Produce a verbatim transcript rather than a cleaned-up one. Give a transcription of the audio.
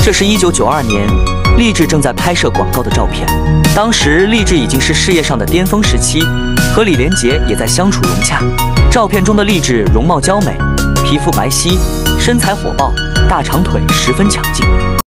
这是一九九二年，丽质正在拍摄广告的照片。当时丽质已经是事业上的巅峰时期，和李连杰也在相处融洽。照片中的丽质容貌娇美，皮肤白皙，身材火爆，大长腿十分抢镜。